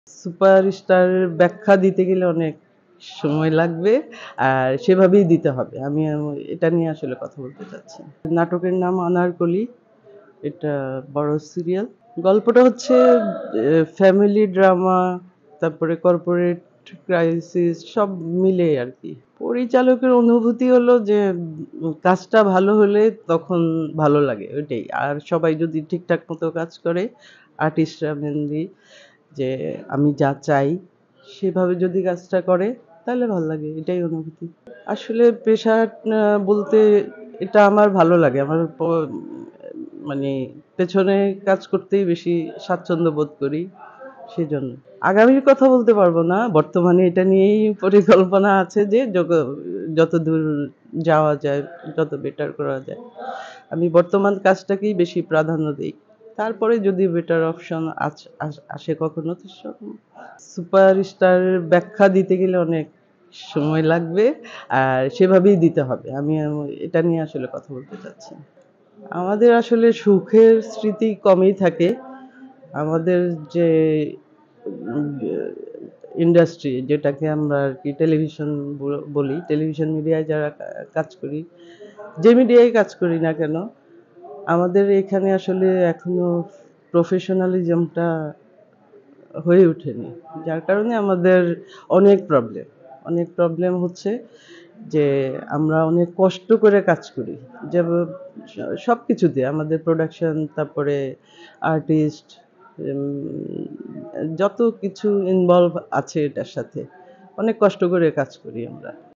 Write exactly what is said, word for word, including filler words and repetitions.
সুপারস্টারের ব্যাখ্যা দিতে গেলে অনেক সময় লাগবে, আর সেভাবেই দিতে হবে। আমি এটা নিয়ে আসলে কথা বলতে চাচ্ছি। নাটকের নাম আনারকলি। এটা বড় সিরিয়াল। গল্পটা হচ্ছে ফ্যামিলি ড্রামা, তারপরে কর্পোরেট ক্রাইসিস সব মিলে আর কি। পরিচালকের অনুভূতি হলো যে উম, কাজটা ভালো হলে তখন ভালো লাগে ওইটাই। আর সবাই যদি ঠিকঠাক মতো কাজ করে, আর্টিস্টরা মেনলি, যে আমি যা চাই সেভাবে যদি কাজটা করে তাহলে ভালো লাগে, এটাই অনুভূতি। আসলে পেশা বলতে এটা আমার ভালো লাগে। আমার প- মানে পেছনে কাজ করতেই বেশি স্বাচ্ছন্দ্য বোধ করি, সেজন্য। আগামীর কথা বলতে পারবো না, বর্তমানে এটা নিয়েই পরিকল্পনা আছে যে যত- যতদূর যাওয়া যায়, যত বেটার করা যায়। আমি বর্তমান কাজটাকেই বেশি প্রাধান্য দিই, তারপরে যদি বেটার অপশন আসে কখনো তো সুপারস্টারের ব্যাখ্যা দিতে গেলে অনেক সময় লাগবে, আর সেভাবেই দিতে হবে। আমি এটা নিয়ে আসলে কথা বলতে চাচ্ছি। আমাদের আসলে সুখের স্মৃতি কমই থাকে। আমাদের যে ইন্ডাস্ট্রি, যেটাকে আমরা আর কি টেলিভিশন বলি, টেলিভিশন মিডিয়ায় যারা কাজ করি, যে মিডিয়ায় কাজ করি না কেন, আমাদের এখানে আসলে এখনো প্রফেশনালিজমটা হয়ে ওঠেনি। যার কারণে আমাদের অনেক প্রবলেম অনেক প্রবলেম হচ্ছে যে আমরা অনেক কষ্ট করে কাজ করি। যে সব কিছুতে আমাদের প্রোডাকশন, তারপরে আর্টিস্ট, যত কিছু ইনভলভ আছে এটার সাথে অনেক কষ্ট করে কাজ করি আমরা।